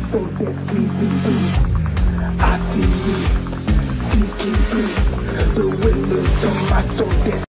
soul desperately through. I see you seeking through the windows of my soul desperately.